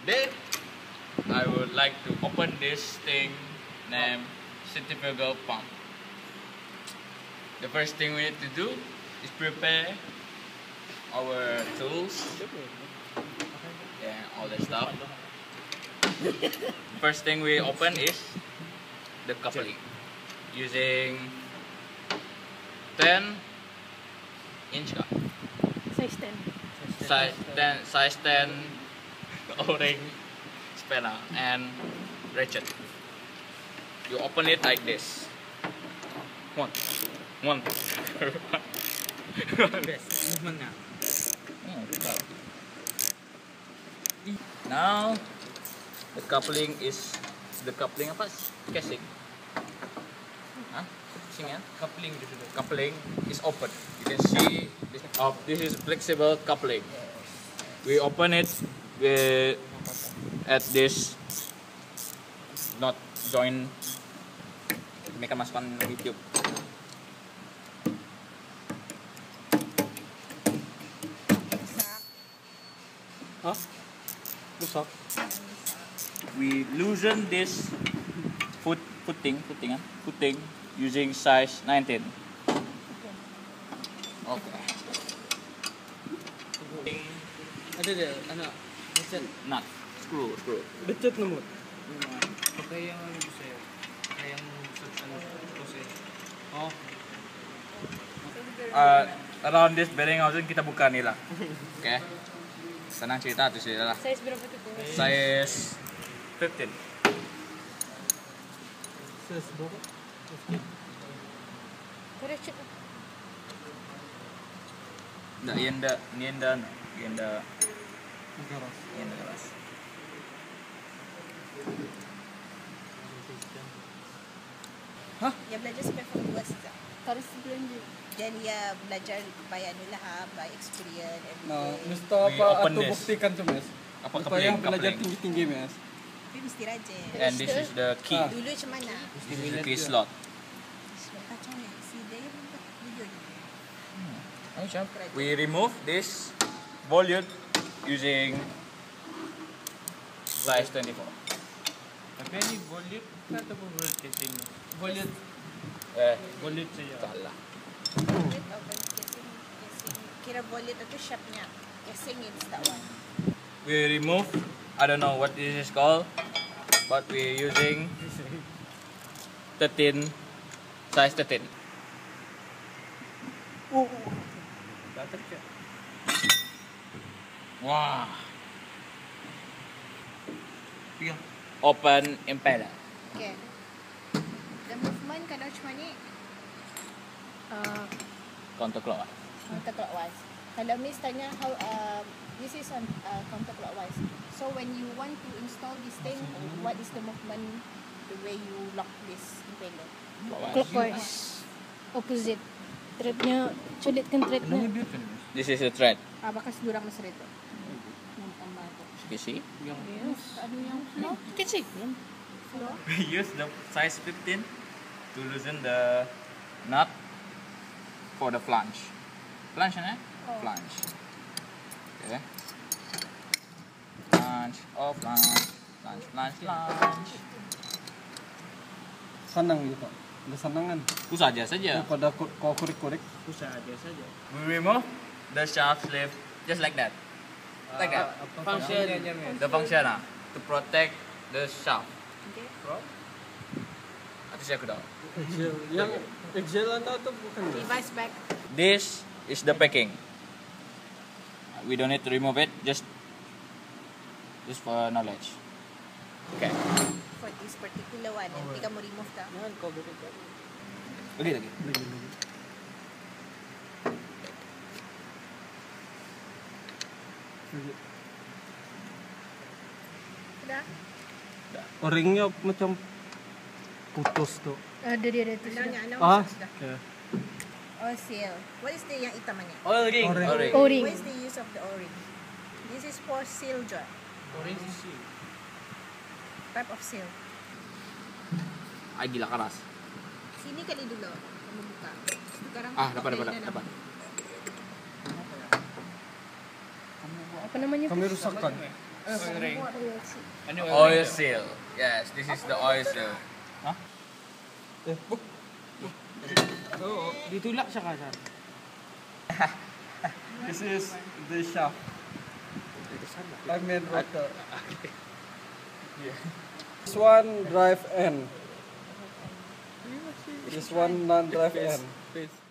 Then I would like to open this thing named centrifugal pump. The first thing we need to do is prepare our tools. Yeah, all that stuff. First thing we open is the coupling using 10-inch cup. Size 10. Size 10 O-ring spanner and ratchet. You open it like this. One. Best movement na. Now the coupling apa? Casing. Huh? Casing ya? Coupling is open. You can see this is flexible coupling. We open it at this not join. Mereka masukkan YouTube. Hah? Rusak? We loosen this footing using size 19. Okay. Ada dia, anak. Becet. Nut. Screw. Becet nomor. Pakai yang bisa ya. Yang proses. Oh. Around this bearing housing kita buka nih lah. Oke. Senang cerita tuh sih lah. Size berapa tuh? Size 15. Size berapa? Ratchet. Nggak, Yenda keras. Dia belajar sampai form 2 saja. Harus belanja. Dan dia belajar by experience everything. Mesti We apa open atau this. buktikan tuh mes. Apa Supaya coupling? belajar tinggi-tinggi mes. Tapi mesti rajin. And this is the key. Dulu macam mana? This is the key slot. Macam mana? Si dia buat video ni. We remove this volute using size 24. Tapi ini volute ataupun volute casing? Volute saja. Salah. Volute open casing. Kira volute itu shape-nya. Casing is that one. We remove, I don't know what this is called, but we're using 13, size 13. Dapat ke? Wah. Tiga. Open impeller. Okay. The movement kalau macam ni Counterclockwise. counterclockwise. Kalau Miss tanya how this is on counterclockwise. So when you want to install this thing, what is the movement, the way you lock this impeller? Clockwise. Opposite. Threadnya, sulitkan threadnya. This is a thread. Bakas durang mas rito. Yang tambah tu. You see? Yes. Ano yung No, you can see. We use the size 15 to loosen the nut for the flange. Flange, eh? Oh. Flange. Okay. Flange. Sanang gitu. Ada sanangan. Usah aja saja. Daripada kau korek-korek. Usaha dia saja. We remove the shaft sleeve just like that. Like that. Function. The function to protect the shaft. Okay. Atau saya tahu. Yang Excel anda atau bukan? Device back. This is the packing. We don't need to remove it, just for knowledge. Okay. For this particular one, nanti kamu remove ta. Yan, kau betul. Lagi. Sudah? Orangnya macam putus tuh. Ada dia tu. Ano Ah, sudah? okay. Oh, seal. What is the yang hitam ni? O-ring. O-ring. O-ring. What is the use of the O-ring? This is for seal joint. Type of seal. Ay, gila keras. Sini kali dulu. Kamu buka. Sekarang Dapat. Apa namanya? Kami rusakkan. ring. Oil seal. Ano oil seal. Yes, this is the oil seal. Oo, ditulak siya ka This is the shaft. I made water. This one drive N. This one non-drive N.